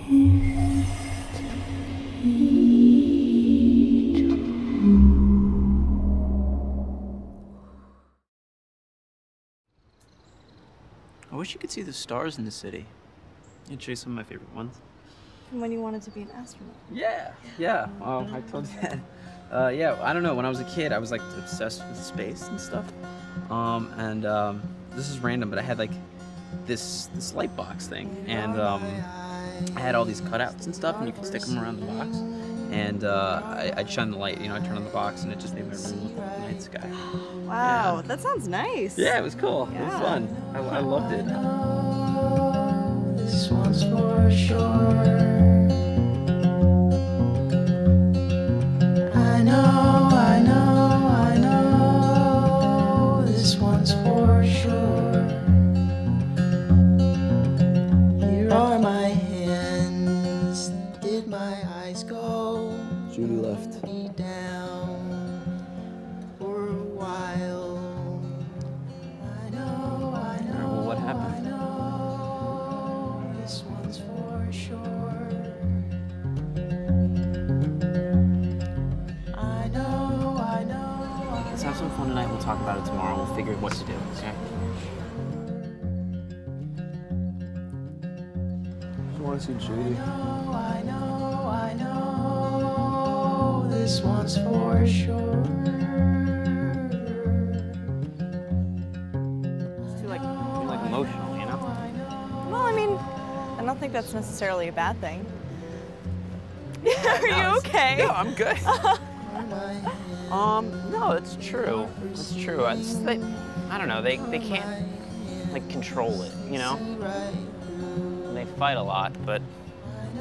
I wish you could see the stars in the city. I'd show you some of my favorite ones. From when you wanted to be an astronaut. Yeah. Well, I told you that. Yeah, I don't know. When I was a kid, I was like obsessed with space and stuff. This is random, but I had like this light box thing, and I had all these cutouts and stuff, and you could stick them around the box. And I'd shine the light, I'd turn on the box, and it just made my room look like the night sky. Wow, Yeah. that sounds nice. Yeah, it was cool. Yeah. It was fun. I loved it. This one's for sure. I know, this one's for sure. Here are my hands, did my eyes go? Judy left. Me down for a while. I know, Well, what happened? this one's for sure. I know. Let's have some fun tonight. We'll talk about it tomorrow. We'll figure out what to do, okay? I want to see Judy. I know, this one's for sure. It's too like emotional, you know? Well, I mean, I don't think that's necessarily a bad thing. Are you okay? No, I'm good. No, it's true. It's true. I don't know. They can't like control it, you know? They fight a lot, but I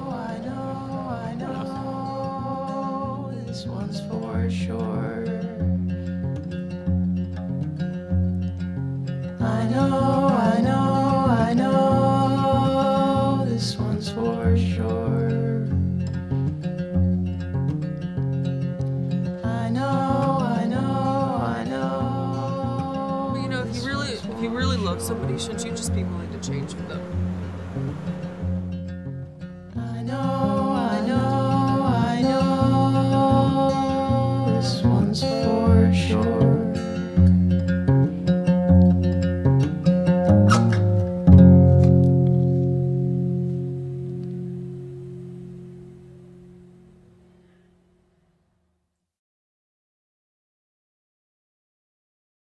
know, this one's for sure. I know, this one's for sure. I know. But if you really love somebody, shouldn't you just be willing to change with them?